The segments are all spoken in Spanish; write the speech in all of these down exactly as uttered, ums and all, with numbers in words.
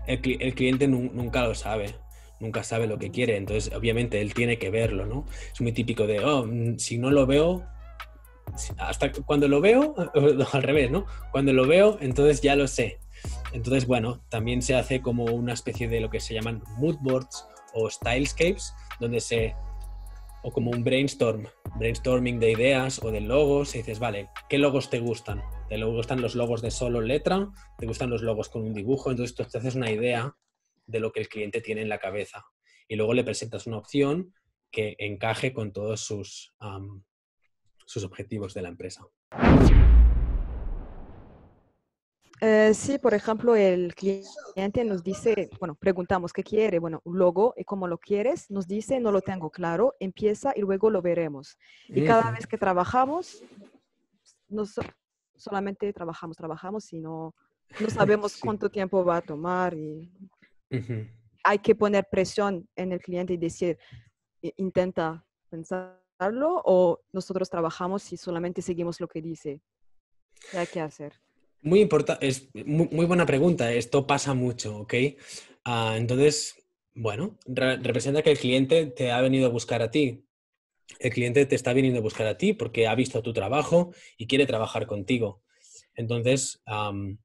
El, cli- el cliente nu- nunca lo sabe, nunca sabe lo que quiere, entonces obviamente él tiene que verlo, ¿no? Es muy típico de, oh, mm, si no lo veo, si- hasta cuando lo veo, al revés, ¿no? Cuando lo veo, entonces ya lo sé. Entonces, bueno, también se hace como una especie de lo que se llaman mood boards o stylescapes, donde se, o como un brainstorm, brainstorming de ideas o de logos, y dices, vale, ¿qué logos te gustan? ¿Te gustan los logos de solo letra? ¿Te gustan los logos con un dibujo? Entonces tú te haces una idea de lo que el cliente tiene en la cabeza y luego le presentas una opción que encaje con todos sus, um, sus objetivos de la empresa. Eh, sí, por ejemplo, el cliente nos dice, bueno, preguntamos qué quiere, bueno, un logo y cómo lo quieres, nos dice, no lo tengo claro, empieza y luego lo veremos. Y cada Uh-huh. vez que trabajamos, no so- solamente trabajamos, trabajamos y no, no sabemos Sí. cuánto tiempo va a tomar y Uh-huh. hay que poner presión en el cliente y decir, "I- intenta pensarlo o nosotros trabajamos y solamente seguimos lo que dice. ¿Qué hay que hacer? Muy importante, es muy, muy buena pregunta. Esto pasa mucho, ¿ok? Ah, entonces, bueno, re- representa que el cliente te ha venido a buscar a ti. El cliente te está viniendo a buscar a ti porque ha visto tu trabajo y quiere trabajar contigo. Entonces, am,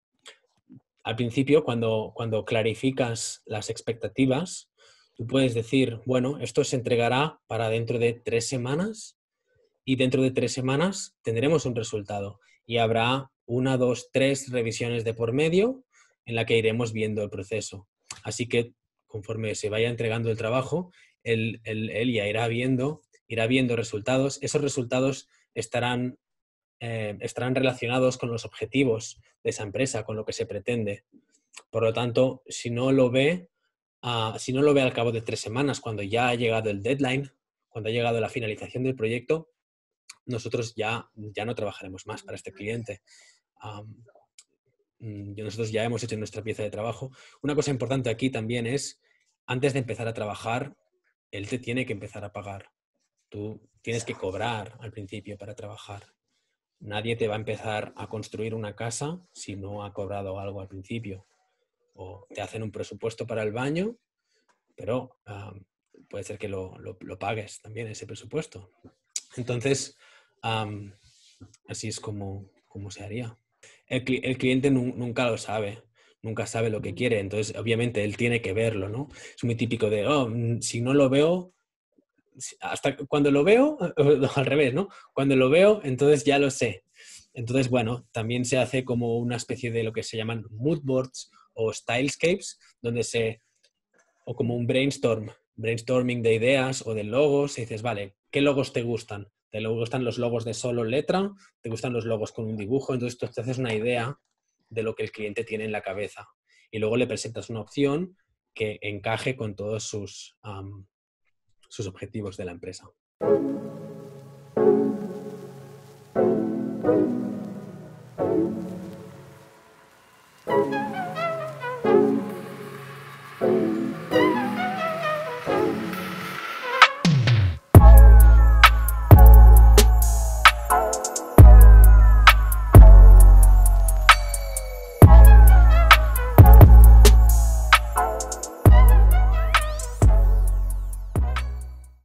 al principio, cuando, cuando clarificas las expectativas, tú puedes decir, bueno, esto se entregará para dentro de tres semanas y dentro de tres semanas tendremos un resultado y habrá una, dos, tres revisiones de por medio en la que iremos viendo el proceso. Así que conforme se vaya entregando el trabajo, él, él, él ya irá viendo, irá viendo resultados. Esos resultados estarán, eh, estarán relacionados con los objetivos de esa empresa, con lo que se pretende. Por lo tanto, si no lo ve, uh, si no lo ve al cabo de tres semanas, cuando ya ha llegado el deadline, cuando ha llegado la finalización del proyecto, nosotros ya, ya no trabajaremos más para este cliente. Um, nosotros ya hemos hecho nuestra pieza de trabajo. Una cosa importante aquí también es, antes de empezar a trabajar, él te tiene que empezar a pagar. Tú tienes que cobrar al principio para trabajar. Nadie te va a empezar a construir una casa si no ha cobrado algo al principio. O te hacen un presupuesto para el baño, pero um, puede ser que lo, lo, lo pagues también ese presupuesto. Entonces, um, así es como, como se haría. El, cli- el cliente nu- nunca lo sabe, nunca sabe lo que quiere, entonces obviamente él tiene que verlo, ¿no? Es muy típico de, oh, mm, si no lo veo, si- hasta cuando lo veo, al revés, ¿no? Cuando lo veo, entonces ya lo sé. Entonces, bueno, también se hace como una especie de lo que se llaman mood boards o stylescapes, donde se, o como un brainstorm, brainstorming de ideas o de logos, y dices, vale, ¿qué logos te gustan? ¿Te gustan los logos de solo letra? ¿Te gustan los logos con un dibujo? Entonces tú te haces una idea de lo que el cliente tiene en la cabeza y luego le presentas una opción que encaje con todos sus, um, sus objetivos de la empresa.